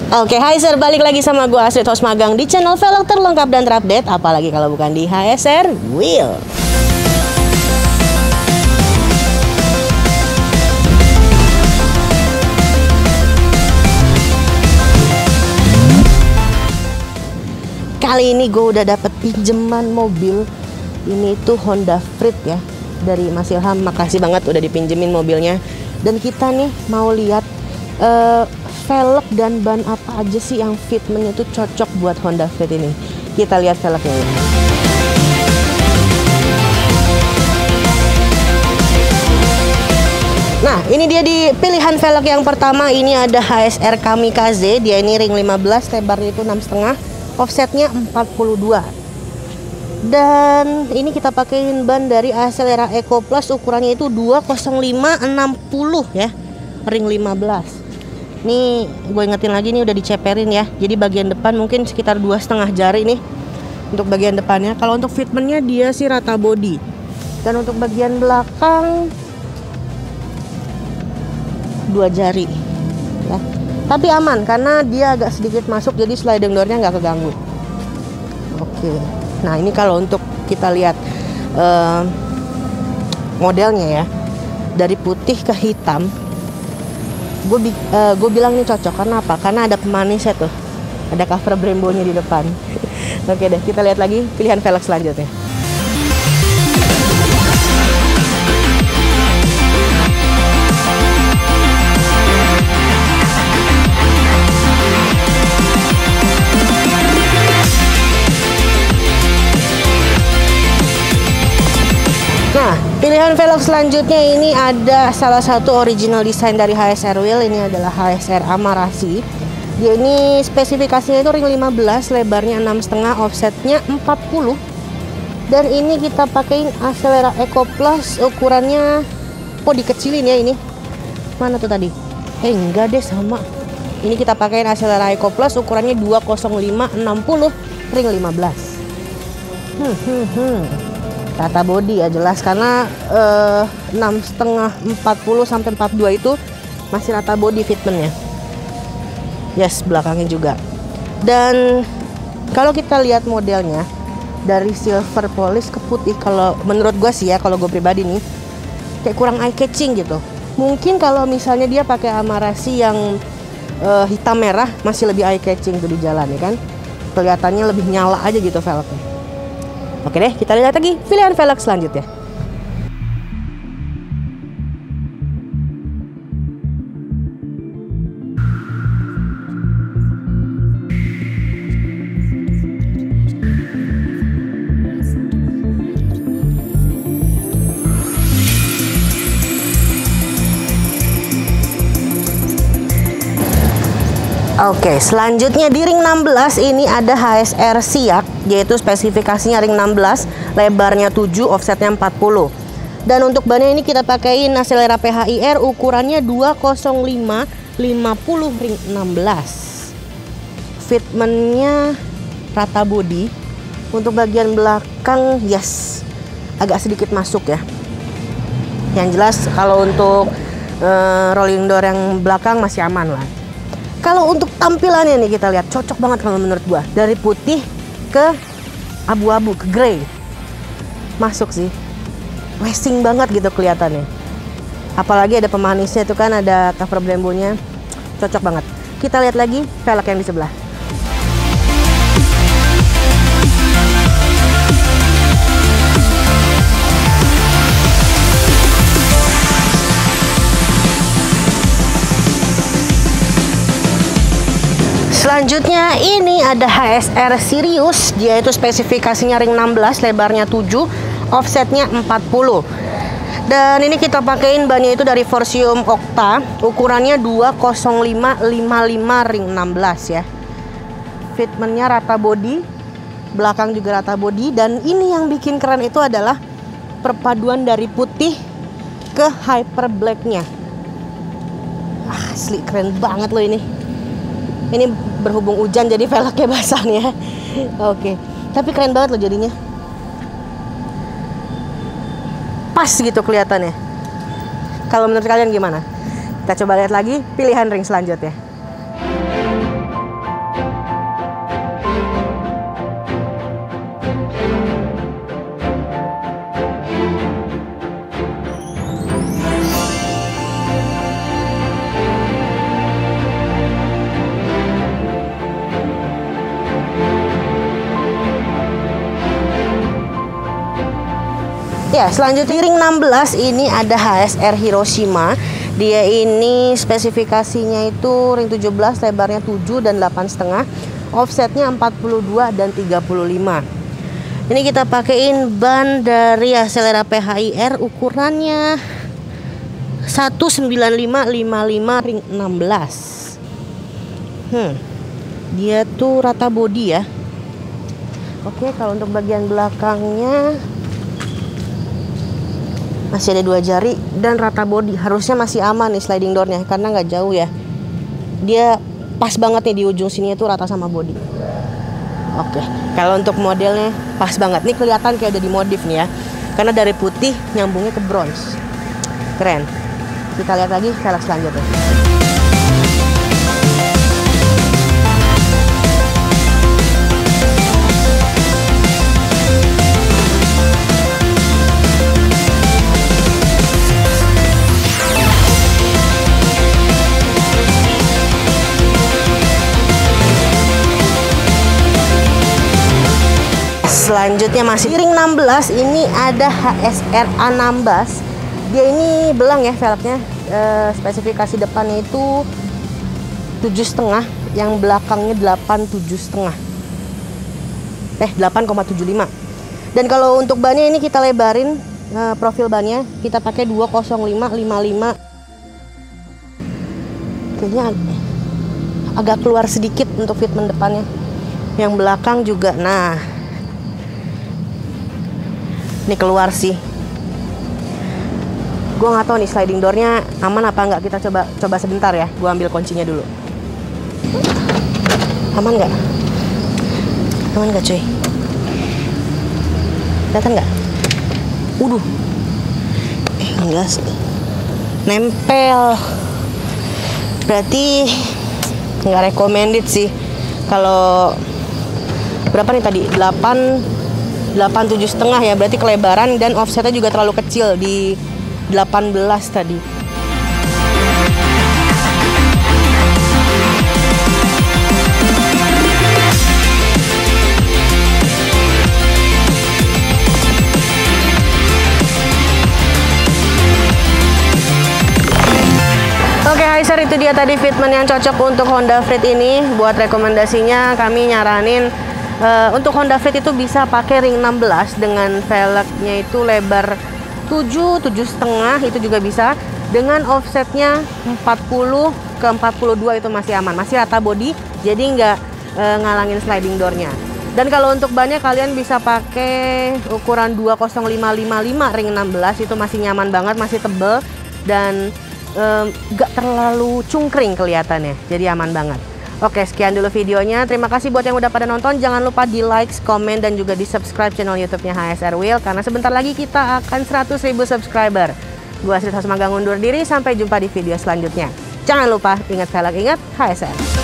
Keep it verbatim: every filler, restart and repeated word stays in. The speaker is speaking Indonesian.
Oke, hai sir, balik lagi sama gue Astrid, host magang di channel velg terlengkap dan terupdate. Apalagi kalau bukan di H S R Wheel. Kali ini gue udah dapet pinjaman mobil. Ini tuh Honda Freed ya, dari Mas Ilham. Makasih banget udah dipinjemin mobilnya. Dan kita nih mau lihat uh, velg dan ban apa aja sih yang fitmentnya tuh cocok buat Honda Freed ini. Kita lihat velgnya ya. Nah, ini dia di pilihan velg yang pertama. Ini ada H S R Kamikaze. Dia ini ring lima belas, lebarnya itu enam koma lima, offsetnya empat puluh dua. Dan ini kita pakein ban dari Acelera Eco Plus, ukurannya itu dua nol lima enam puluh ya, ring lima belas. Nih gue ingetin lagi, nih udah diceperin ya. Jadi bagian depan mungkin sekitar dua setengah jari nih untuk bagian depannya. Kalau untuk fitmentnya dia sih rata body. Dan untuk bagian belakang dua jari ya. Tapi aman karena dia agak sedikit masuk, jadi sliding doornya nggak keganggu. Oke. Nah ini kalau untuk kita lihat uh, modelnya ya, dari putih ke hitam. Gue uh, gue bilang ini cocok karena apa? Karena ada pemanisnya tuh, ada cover Brembo-nya di depan. Oke deh, kita lihat lagi pilihan velg selanjutnya. Nah, pilihan velg selanjutnya ini ada salah satu original design dari H S R Wheel. Ini adalah H S R Amarasi. Dia ini spesifikasinya itu ring lima belas, lebarnya enam koma lima, offsetnya empat puluh. Dan ini kita pakein Acelera Eco Plus, ukurannya oh dikecilin ya ini. Mana tuh tadi? Eh enggak deh, sama. Ini kita pakein Acelera Eco Plus, ukurannya dua nol lima enam puluh, ring lima belas. Hmm hmm hmm. Rata body ya jelas, karena uh, enam koma lima empat puluh sampai empat puluh dua itu masih rata body fitmentnya. Yes, belakangnya juga. Dan kalau kita lihat modelnya dari silver polish ke putih, kalau menurut gue sih ya, kalau gue pribadi nih kayak kurang eye catching gitu. Mungkin kalau misalnya dia pakai Amarasi yang uh, hitam merah masih lebih eye catching tuh di jalan ya kan. Kelihatannya lebih nyala aja gitu velgnya. Oke deh, kita lihat lagi pilihan velg selanjutnya. Oke, selanjutnya di ring enam belas ini ada H S R Siak, yaitu spesifikasinya ring enam belas, lebarnya tujuh, offsetnya empat puluh. Dan untuk bannya ini kita pakaiin Acelera P H I R, ukurannya dua nol lima lima puluh, ring enam belas. Fitmentnya rata body. Untuk bagian belakang yes, agak sedikit masuk ya. Yang jelas kalau untuk uh, rolling door yang belakang masih aman lah. Kalau untuk tampilannya nih kita lihat, cocok banget kalau menurut gua. Dari putih ke abu-abu, ke grey. Masuk sih. Racing banget gitu kelihatannya. Apalagi ada pemanisnya itu kan, ada cover Brembo-nya. Cocok banget. Kita lihat lagi velg yang di sebelah. Selanjutnya ini ada H S R Sirius, dia itu spesifikasinya ring enam belas, lebarnya tujuh, offsetnya empat puluh. Dan ini kita pakein bannya itu dari Forcium Octa, ukurannya dua nol lima lima lima, ring enam belas ya. Fitmentnya rata body, belakang juga rata body. Dan ini yang bikin keren itu adalah perpaduan dari putih ke hyper blacknya. Ah, asli keren banget loh ini. Ini berhubung hujan jadi velgnya basah nih ya. Oke, tapi keren banget loh jadinya. Pas gitu kelihatannya. Kalau menurut kalian gimana? Kita coba lihat lagi pilihan ring selanjutnya. Ya, selanjutnya di ring enam belas ini ada H S R Hiroshima. Dia ini spesifikasinya itu ring tujuh belas, lebarnya tujuh dan delapan setengah, offsetnya empat puluh dua dan tiga puluh lima. Ini kita pakein ban dari Axelera P H I R, ukurannya satu sembilan lima lima lima ring enam belas. Hmm. Dia tuh rata bodi ya. Oke, kalau untuk bagian belakangnya masih ada dua jari dan rata bodi, harusnya masih aman nih sliding doornya karena nggak jauh ya. Dia pas banget nih di ujung sini itu rata sama bodi. Oke, kalau untuk modelnya pas banget nih, kelihatan kayak udah dimodif nih ya, karena dari putih nyambungnya ke bronze, keren. Kita lihat lagi velg selanjutnya. Selanjutnya masih ring enam belas, ini ada H S R Anambas. Dia ini belang ya velgnya. E, spesifikasi depannya itu tujuh setengah, yang belakangnya delapan tujuh setengah. Eh delapan koma tujuh lima. Dan kalau untuk bannya ini kita lebarin, e, profil bannya kita pakai dua nol lima lima lima. Kayaknya ag agak keluar sedikit untuk fitment depannya. Yang belakang juga, nah ini keluar sih. Gue nggak tahu nih sliding doornya aman apa nggak. Kita coba coba sebentar ya. Gue ambil kuncinya dulu. Aman nggak? Aman nggak cuy? Kelihatan nggak? Uduh. Eh enggak sih. Nempel. Berarti nggak recommended sih. Kalau berapa nih tadi? delapan delapan tujuh setengah ya, berarti kelebaran dan offsetnya juga terlalu kecil di delapan belas tadi. Oke, H S R, itu dia tadi fitment yang cocok untuk Honda Freed ini. Buat rekomendasinya kami nyaranin Uh, untuk Honda Freed itu bisa pakai ring enam belas dengan velgnya itu lebar tujuh, tujuh setengah, itu juga bisa. Dengan offsetnya empat puluh ke empat puluh dua itu masih aman, masih rata body, jadi nggak uh, ngalangin sliding doornya. Dan kalau untuk bannya kalian bisa pakai ukuran dua nol lima lima lima ring enam belas, itu masih nyaman banget, masih tebel dan um, nggak terlalu cungkring kelihatannya, jadi aman banget. Oke, sekian dulu videonya. Terima kasih buat yang udah pada nonton. Jangan lupa di like, komen, dan juga di subscribe channel YouTube-nya H S R Wheel, karena sebentar lagi kita akan seratus ribu subscriber. Gua Sri Sasmangga undur diri. Sampai jumpa di video selanjutnya. Jangan lupa ingat velg, ingat H S R.